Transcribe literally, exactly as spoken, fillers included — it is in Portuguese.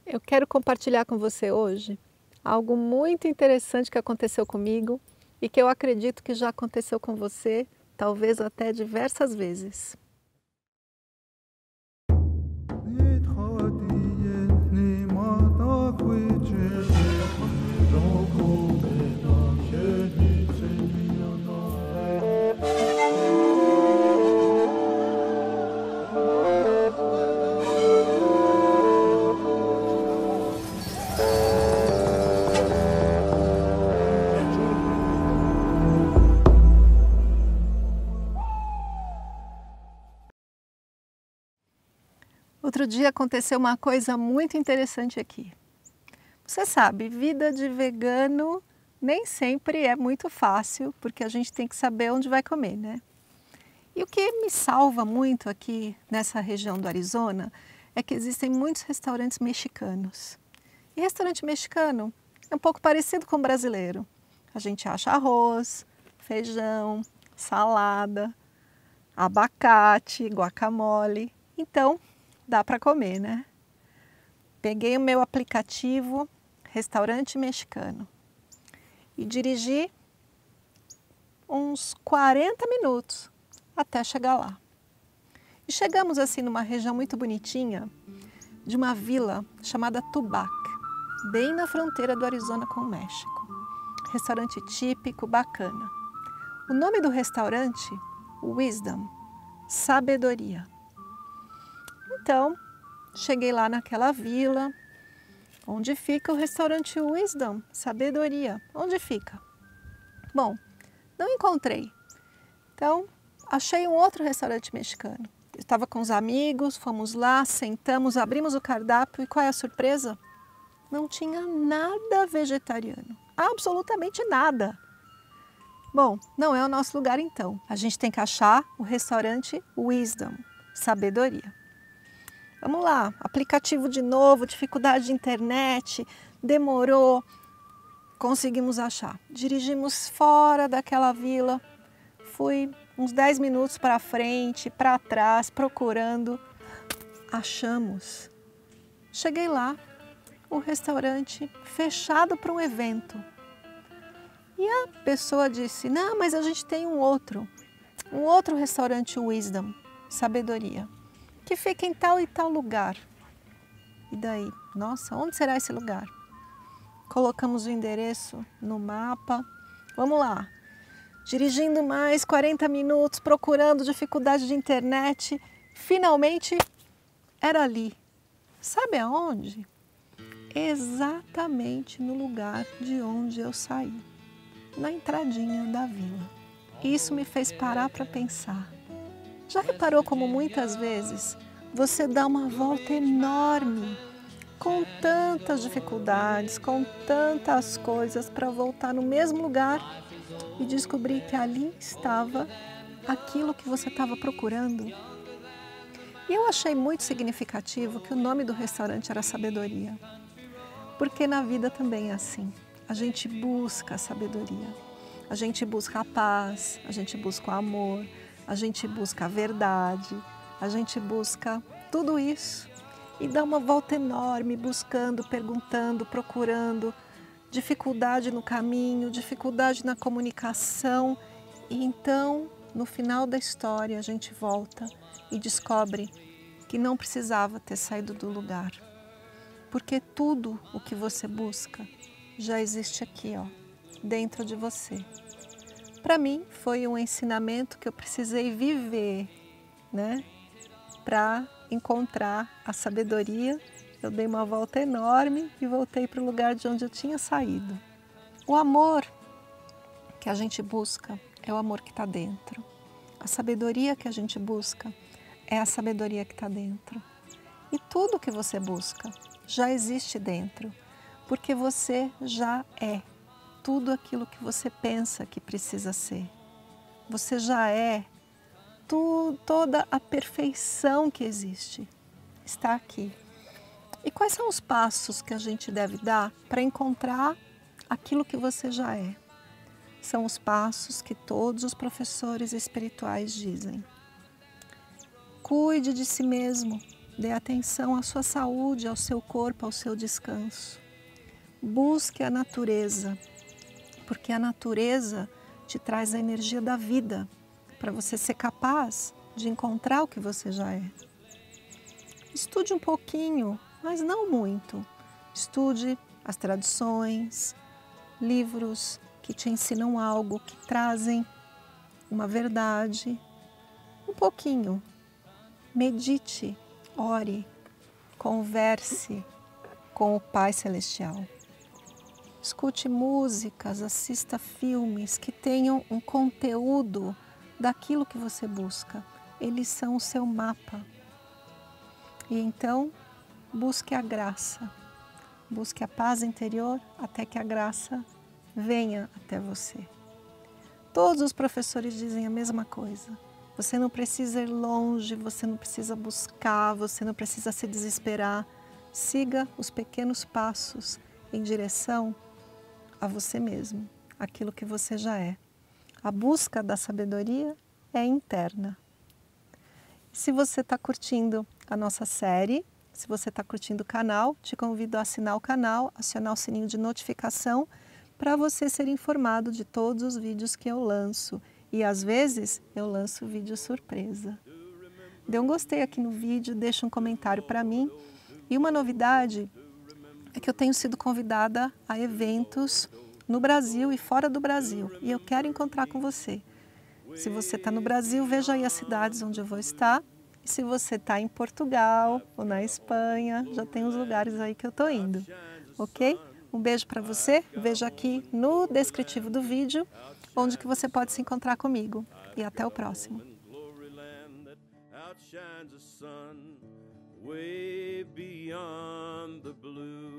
Eu quero compartilhar com você hoje algo muito interessante que aconteceu comigo e que eu acredito que já aconteceu com você, talvez até diversas vezes. Outro dia aconteceu uma coisa muito interessante aqui. Você sabe, vida de vegano nem sempre é muito fácil, porque a gente tem que saber onde vai comer, né? E o que me salva muito aqui nessa região do Arizona é que existem muitos restaurantes mexicanos. E restaurante mexicano é um pouco parecido com o brasileiro. A gente acha arroz, feijão, salada, abacate, guacamole. Então, dá para comer, né? Peguei o meu aplicativo Restaurante Mexicano e dirigi uns quarenta minutos até chegar lá. E chegamos assim numa região muito bonitinha de uma vila chamada Tubac, bem na fronteira do Arizona com o México. Restaurante típico, bacana. O nome do restaurante, Wisdom, sabedoria. Então, cheguei lá naquela vila, onde fica o restaurante Wisdom, sabedoria. Onde fica? Bom, não encontrei. Então, achei um outro restaurante mexicano. Eu estava com os amigos, fomos lá, sentamos, abrimos o cardápio e qual é a surpresa? Não tinha nada vegetariano, absolutamente nada. Bom, não é o nosso lugar então. A gente tem que achar o restaurante Wisdom, sabedoria. Vamos lá, aplicativo de novo, dificuldade de internet, demorou, conseguimos achar. Dirigimos fora daquela vila, fui uns dez minutos para frente, para trás, procurando, achamos. Cheguei lá, o restaurante fechado para um evento. E a pessoa disse, não, mas a gente tem um outro, um outro restaurante Wisdom, sabedoria, que fica em tal e tal lugar. E daí, nossa, onde será esse lugar? Colocamos o endereço no mapa, vamos lá. Dirigindo mais quarenta minutos, procurando dificuldade de internet, finalmente era ali. Sabe aonde? Exatamente no lugar de onde eu saí, na entradinha da vila. Isso me fez parar para pensar. Já reparou como muitas vezes você dá uma volta enorme, com tantas dificuldades, com tantas coisas para voltar no mesmo lugar e descobrir que ali estava aquilo que você estava procurando? E eu achei muito significativo que o nome do restaurante era Sabedoria, porque na vida também é assim. A gente busca a sabedoria, a gente busca a paz, a gente busca o amor, a gente busca a verdade, a gente busca tudo isso e dá uma volta enorme buscando, perguntando, procurando, dificuldade no caminho, dificuldade na comunicação e então, no final da história, a gente volta e descobre que não precisava ter saído do lugar, porque tudo o que você busca já existe aqui, ó, dentro de você. Para mim, foi um ensinamento que eu precisei viver, né? Para encontrar a sabedoria, eu dei uma volta enorme e voltei para o lugar de onde eu tinha saído. O amor que a gente busca é o amor que está dentro. A sabedoria que a gente busca é a sabedoria que está dentro. E tudo que você busca já existe dentro, porque você já é tudo aquilo que você pensa que precisa ser. Você já é tu, toda a perfeição que existe. Está aqui. E quais são os passos que a gente deve dar para encontrar aquilo que você já é? São os passos que todos os professores espirituais dizem. Cuide de si mesmo, Dê atenção à sua saúde, ao seu corpo, ao seu descanso. Busque a natureza, porque a natureza te traz a energia da vida, para você ser capaz de encontrar o que você já é. Estude um pouquinho, mas não muito. Estude as tradições, livros que te ensinam algo, que trazem uma verdade. Um pouquinho. Medite, ore, converse com o Pai Celestial. Escute músicas, assista filmes que tenham um conteúdo daquilo que você busca. Eles são o seu mapa. E então, busque a graça. Busque a paz interior até que a graça venha até você. Todos os professores dizem a mesma coisa. Você não precisa ir longe, você não precisa buscar, você não precisa se desesperar. Siga os pequenos passos em direção a você mesmo, aquilo que você já é. A busca da sabedoria é interna. Se você está curtindo a nossa série, se você está curtindo o canal, te convido a assinar o canal, acionar o sininho de notificação para você ser informado de todos os vídeos que eu lanço. E às vezes eu lanço vídeo surpresa. Dê um gostei aqui no vídeo, deixa um comentário para mim. E uma novidade é que eu tenho sido convidada a eventos no Brasil e fora do Brasil. E eu quero encontrar com você. Se você está no Brasil, veja aí as cidades onde eu vou estar. E se você está em Portugal ou na Espanha, já tem os lugares aí que eu estou indo. Ok? Um beijo para você. Veja aqui no descritivo do vídeo onde que você pode se encontrar comigo. E até o próximo. Way beyond the blue.